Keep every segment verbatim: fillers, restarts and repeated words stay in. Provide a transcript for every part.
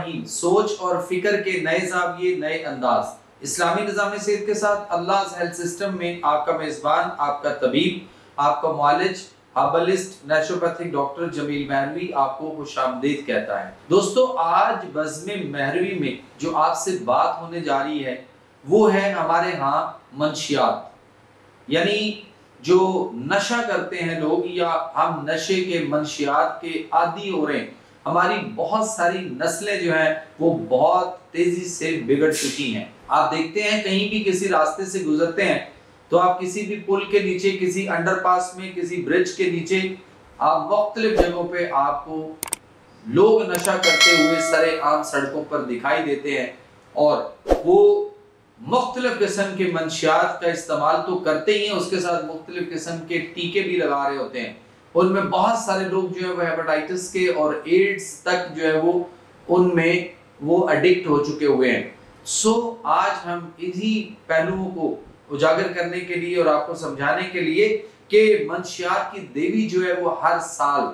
रहीम, सोच और फिक्र के नए ज़ाविये, नए अंदाज। इस्लामी निज़ाम सेहत के साथ अल्लाह हेल्थ सिस्टम में आपका मेज़बान, आपका तबीब, आपका मुआलिज, herbalist, naturopathic doctor Jameel Mehrvi आपको खुशामदीद कहता है। दोस्तों, आज बज़्म महरवी में जो आपसे बात होने जा रही है वो है हमारे यहाँ मंशियात, यानी जो नशा करते हैं लोग या हम नशे के मंशियात के आदी हो रहे हैं। हमारी बहुत सारी नस्लें जो हैं वो बहुत तेजी से बिगड़ चुकी हैं। आप देखते हैं कहीं भी किसी रास्ते से गुजरते हैं तो आप किसी भी पुल के नीचे, किसी अंडरपास में, किसी ब्रिज के नीचे, आप मुख्तलिफ जगहों पे आपको लोग नशा करते हुए सरेआम सड़कों पर दिखाई देते हैं और वो मुख्तलिफ किस्म के मंशियात का इस्तेमाल तो करते ही हैं, उसके साथ मुख्तलिफ किस्म के टीके भी लगा रहे होते हैं। उनमें बहुत सारे लोग जो है वो हेपेटाइटिस के और एड्स तक जो है वो उनमें वो एडिक्ट हो चुके हुए हैं। सो आज हम इन्हीं पहलुओं को उजागर करने के लिए और आपको समझाने के लिए कि मंशियात की देवी जो है वो हर साल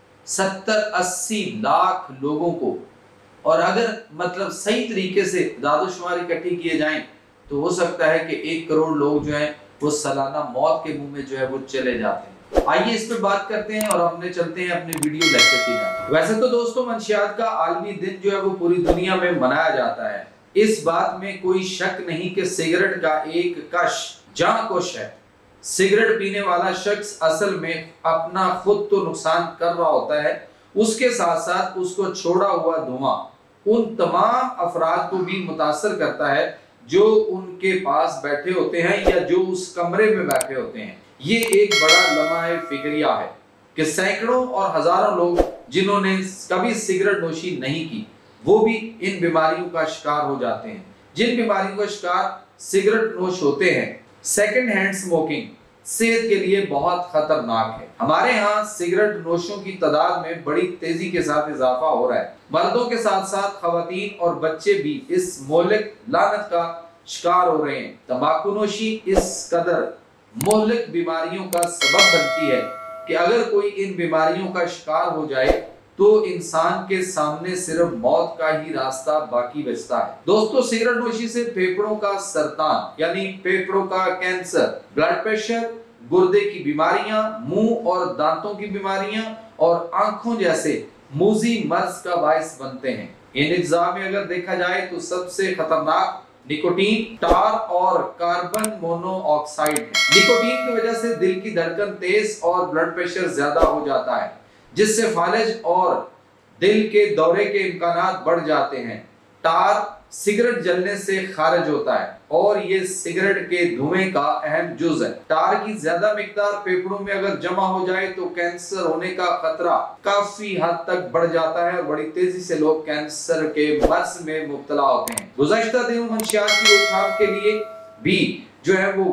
सत्तर अस्सी लाख लोगों को, और अगर मतलब सही तरीके से दादोशुमार इकट्ठी किए जाएं तो हो सकता है कि एक करोड़ लोग जो हैं वो सालाना मौत के मुंह में जो है वो चले जाते हैं। आइए इस पर बात करते हैं और हमने चलते हैं अपने वीडियो लेक्चर की तरफ। वैसे तो दोस्तों, मंशियात का आलमी दिन जो है वो पूरी दुनिया में मनाया जाता है। इस बात में कोई शक नहीं कि सिगरेट का एक कश जानकुश है। सिगरेट पीने वाला शख्स असल में अपना खुद तो नुकसान कर रहा होता है, उसके साथ साथ उसको छोड़ा हुआ धुआं उन तमाम अफराद को भी मुतासर करता है जो उनके पास बैठे होते हैं या जो उस कमरे में बैठे होते हैं। ये एक बड़ा लम्हा फिक्रिया है कि सैकड़ों और हजारों लोग जिन्होंने कभी सिगरेट नोशी नहीं की वो भी इन बीमारियों का शिकार हो जाते हैं। जिन बीमारियों का शिकार सिगरेट नोश होते हैं, सेकंड हैंड स्मोकिंग सेहत के लिए बहुत खतरनाक है। हमारे यहाँ सिगरेट नोशों की तादाद में बड़ी तेजी के साथ इजाफा हो रहा है। मर्दों के साथ साथ खवातीन और बच्चे भी इस मोहलिक लानत का शिकार हो रहे हैं। तंबाकू नोशी इस कदर मोहलिक बीमारियों का सबब बनती है कि अगर कोई इन बीमारियों का शिकार हो जाए तो इंसान के सामने सिर्फ मौत का ही रास्ता बाकी बचता है। दोस्तों, सिगरेट नोशी से फेफड़ों का सरतान यानी फेफड़ों का कैंसर, ब्लड प्रेशर, गुर्दे की बीमारियां, मुंह और दांतों की बीमारियां और आंखों जैसे मूजी मर्ज का बायस बनते हैं। इन अज्जा में अगर देखा जाए तो सबसे खतरनाक निकोटीन, टार और कार्बन मोनोऑक्साइड है। निकोटीन की वजह से दिल की धड़कन तेज और ब्लड प्रेशर ज्यादा हो जाता है, जिससे फालिज और दिल के दौरे के इम्कानात बढ़ जाते हैं। टार सिगरेट जलने से खारिज होता है और ये सिगरेट के धुएं का अहम जुज है। टार की ज्यादा मिकदार फेफड़ों में अगर जमा हो जाए तो कैंसर होने का खतरा काफी हद तक बढ़ जाता है और बड़ी तेजी से लोग कैंसर के मर्ज में मुब्तला होते हैं। गुज़श्ता दिनों मंशियात की रोकथाम के लिए भी जो है वो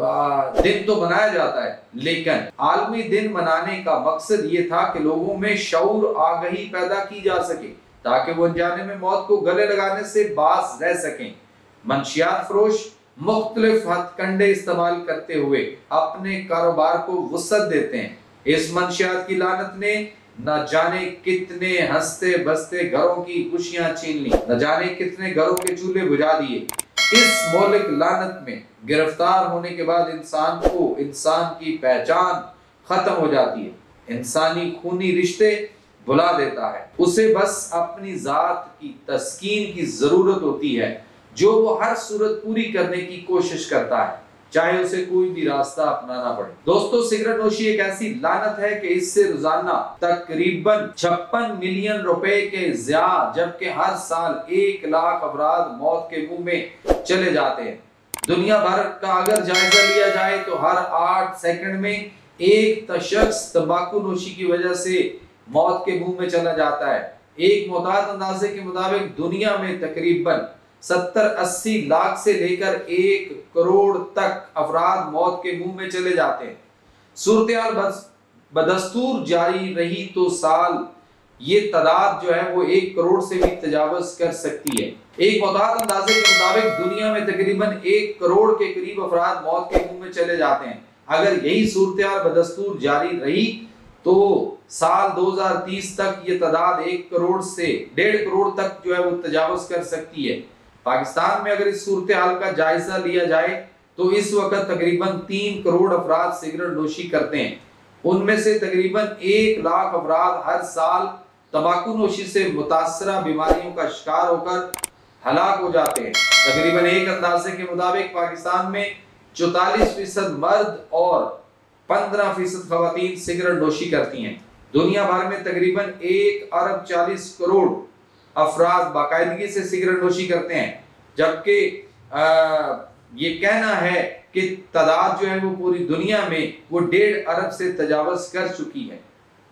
दिन तो मनाया जाता है, लेकिन आलमी दिन मनाने का मकसद ये था कि लोगों में शऊर आगही पैदा की जा सके ताकि वो अनजाने में मौत को गले लगाने से बाज रह सकें। मंशियात फरोश मुख्तलिफ हथकंडे इस्तेमाल करते हुए अपने कारोबार को वुसअत देते हैं। इस मंशियात की लानत ने न जाने कितने हंसते बसते घरों की खुशियां छीन ली, न जाने कितने घरों के चूल्हे बुझा दिए। इस मौलिक लानत में गिरफ्तार होने के बाद इंसान को इंसान की पहचान खत्म हो जाती है, इंसानी खूनी रिश्ते भुला देता है। उसे बस अपनी जात की तस्कीन की जरूरत होती है जो वो हर सूरत पूरी करने की कोशिश करता है, चाहे उसे कोई भी रास्ता अपनाना पड़े। दोस्तों, सिगरेट नोशी एक ऐसी लानत है कि इससे रोजाना तकरीबन छप्पन मिलियन रुपए के ज़िया, जबकि हर साल एक लाख अफराद मौत के मुंह में चले जाते हैं। दुनिया भर का अगर जायजा लिया जाए तो हर आठ सेकंड में एक शख्स तंबाकू नोशी की वजह से मौत के मुंह में चला जाता है। एक मुताद अंदाजे के मुताबिक दुनिया में तकरीबन सत्तर अस्सी लाख से लेकर एक करोड़ तक अफराद मौत के मुंह में चले जाते हैं। सूरत-ए-हाल बदस्तूर जारी रही तो साल ये तादाद जो है वो एक करोड़ से भी तजावज कर सकती है। एक मुताद अंदाजे के मुताबिक दुनिया में तकरीबन एक करोड़ के करीब अफराद मौत के मुंह में चले जाते हैं। अगर यही सूरत-ए-हाल बदस्तूर जारी रही तो साल दो हज़ार तीस तक ये तादाद एक करोड़ से डेढ़ करोड़ तक जो है वो तजावुज कर सकती है। पाकिस्तान में अगर इस सूरत हाल का जायजा लिया जाए तो इस वक्त तकरीबन तीन करोड़ अफराद सिगरेट नोशी करते हैं। उनमें से तकरीबन एक लाख अफराद हर साल तंबाकू नोशी से मुतासरा बीमारियों का शिकार होकर हलाक हो जाते हैं। तकरीबन एक अंदाजे के मुताबिक पाकिस्तान में चौतालीस फीसद मर्द और पंद्रह फीसद खवातीन सिगरेट नोशी करती हैं। दुनिया भर में तकरीबन एक अरब चालीस करोड़ अफराद बाकायदगी से सिगरेट नोशी करते हैं, जबकि ये कहना है कि तादाद जो है वो पूरी दुनिया में वो डेढ़ अरब से तजावज कर चुकी है,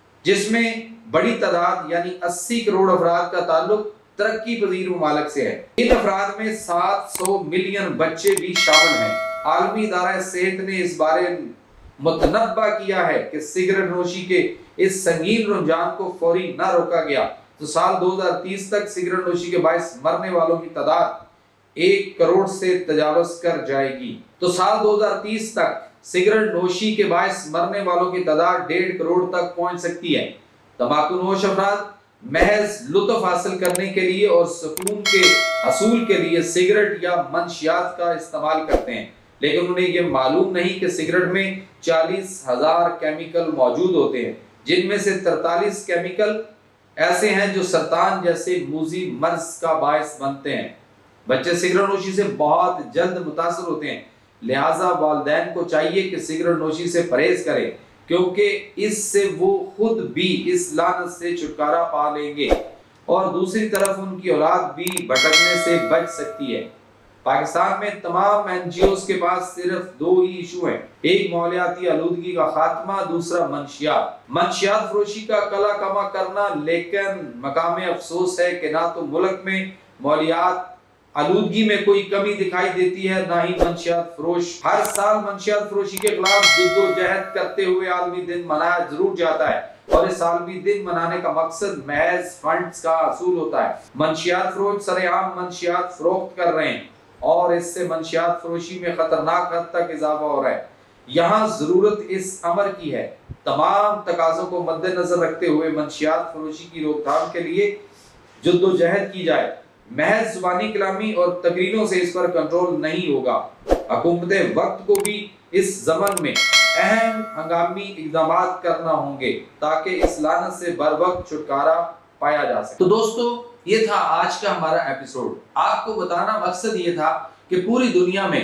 जिसमें बड़ी तादाद यानी अस्सी करोड़ अफराद का ताल्लुक तरक्की पजीर ममालिक से है। इन अफराद में सात सौ मिलियन बच्चे भी शामिल हैं। आलमी इदारा सेहत ने इस बारे मुतनब्बा किया है कि सिगरेट नोशी के इस संगीन रुझान को फौरी न रोका गया तो साल दो हज़ार तीस तक सिगरेट नोशी के बायस मरने वालों की तादाद एक करोड़ से तजावज कर जाएगी। तो साल दो हज़ार तीस तक सिगरेट नोशी के बायस मरने वालों की तादाद डेढ़ करोड़ तक पहुंच सकती है। तंबाकू नोश अफराद महज लुत्फ हासिल करने के लिए और सुकून के असूल के लिए सिगरेट या मंशियात का इस्तेमाल करते हैं, लेकिन उन्हें यह मालूम नहीं कि सिगरेट में चालीस हजार केमिकल मौजूद होते हैं, जिनमें से तरतालीस केमिकल ऐसे हैं जो सरतान जैसे मूजी मर्ज का बायस बनते हैं। बच्चे सिगरेट नोशी से बहुत जल्द मुतासर होते हैं, लिहाजा वालिदैन को चाहिए कि सिगरेट नोशी से परहेज करें, क्योंकि इससे वो खुद भी इस लानत से छुटकारा पा लेंगे और दूसरी तरफ उनकी औलाद भी भटकने से बच सकती है। पाकिस्तान में तमाम एनजीओज के पास सिर्फ दो ही इशू हैं, एक मौलियाती आलूदगी का खात्मा, दूसरा मंशियात मंशियात फरोशी का कला कमा करना। लेकिन मकाम अफसोस है कि ना तो मुल्क में मौलियात आलूदगी में कोई कमी दिखाई देती है, ना ही मंशियात फरोश हर साल मंशियात फरोशी के खिलाफ जद्दोजहद करते हुए आलमी दिन मनाया जरूर जाता है और इस आलमी दिन मनाने का मकसद महज फंड्स का असूल होता है। मंशियात फरोश सरेआम मंशियात फरोख्त कर रहे हैं और इससे मंशियात फरोशी में खतरनाक हद तक इजाफा हो रहा है। यहाँ जरूरत इस अमर की है, तमाम तकाज़ों को मद्देनजर रखते हुए मंशियात फरोशी की रोकथाम के लिए जद्दोजहद की जाए। महज जुबानी कलामी और तकरीरों से इस पर कंट्रोल नहीं होगा। हुकूमत वक्त को भी इस जमन में अहम हंगामी इकदाम करना होंगे ताकि इस लानत से बर वक्त छुटकारा पाया जा सके। तो दोस्तों, ये था आज का हमारा एपिसोड। आपको बताना मकसद ये था कि पूरी दुनिया में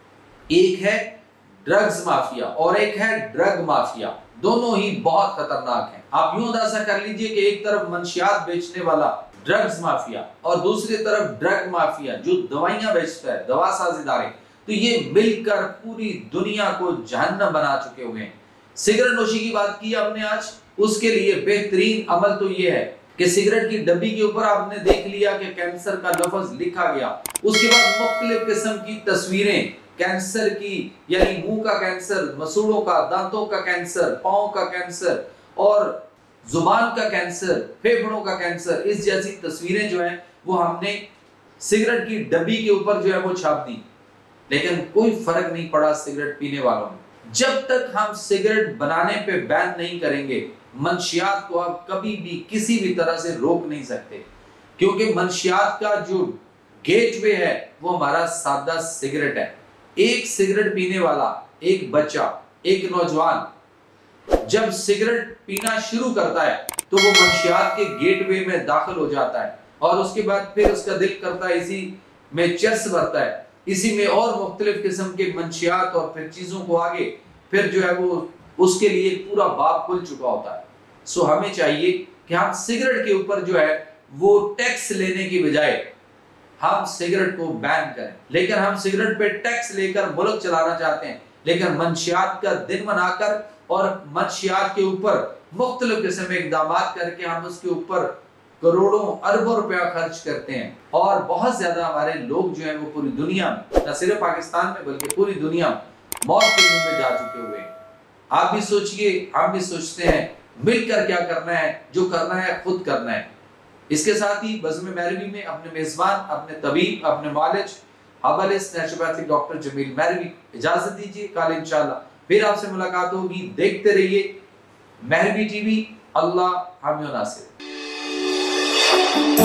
एक है ड्रग्स माफिया और एक है ड्रग माफिया, दोनों ही बहुत खतरनाक हैं। आप यूं अंदाजा कर लीजिए कि एक तरफ मंशियात बेचने वाला ड्रग्स माफिया और दूसरी तरफ ड्रग माफिया जो दवाइयां बेचता है, दवा साज इदारे, तो ये मिलकर पूरी दुनिया को जहन्नम बना चुके हुए हैं। सिगरेट नोशी की बात की हमने आज, उसके लिए बेहतरीन अमल तो ये है कि सिगरेट की डब्बी के ऊपर आपने देख लिया कि कैंसर का लफ्ज लिखा गया, उसके बाद मुख्तलिफ किस्म की तस्वीरें कैंसर की, यानी मुंह का कैंसर, मसूड़ों का, दांतों का कैंसर, पांव का कैंसर और जुबान का कैंसर, फेफड़ों का कैंसर, इस जैसी तस्वीरें जो हैं वो हमने सिगरेट की डब्बी के ऊपर जो है वो छाप दी, लेकिन कोई फर्क नहीं पड़ा सिगरेट पीने वालों में। जब तक हम सिगरेट बनाने पे बैन नहीं करेंगे, मंशियात को आप कभी भी किसी भी तरह से रोक नहीं सकते, क्योंकि मंशियात का जो गेटवे है वो हमारा सादा सिगरेट है। एक सिगरेट पीने वाला, एक बच्चा, एक नौजवान जब सिगरेट पीना शुरू करता है तो वो मंशियात के गेटवे में दाखिल हो जाता है और उसके बाद फिर उसका दिल करता है इसी में चर्स भरता है, इसी में और मुख्तलिफ किस्म के मंशियात और फिर चीजों को आगे फिर जो है वो उसके लिए पूरा बाब खुल चुका होता है। सो हमें चाहिए कि हम सिगरेट के ऊपर जो है वो टैक्स लेने की बजाय हम सिगरेट को बैन करें। लेकिन हम सिगरेट पे टैक्स लेकर मुल्क चलाना चाहते हैं, लेकिन मंशियात का दिन मनाकर और मंशियात के ऊपर मुख्तलिफ किस्म के इकदाम करके हम उसके ऊपर करोड़ों अरबों रुपया खर्च करते हैं और बहुत ज्यादा हमारे लोग जो है वो पूरी दुनिया में, न सिर्फ पाकिस्तान में बल्कि पूरी दुनिया में मौत के मुंह में जा चुके हुए हैं। आप भी सोचिए, हम भी सोचते हैं, मिलकर क्या करना है, जो करना है खुद करना है। इसके साथ ही बज़्म महरवी में अपने मेजबान, अपने तबीब, अपने मालिज, herbalist, naturopathic doctor Jameel Mehrvi इजाजत दीजिए। कल इंशाल्लाह फिर आपसे मुलाकात होगी। देखते रहिए महरवी टीवी, अल्लाह हामी नासिर।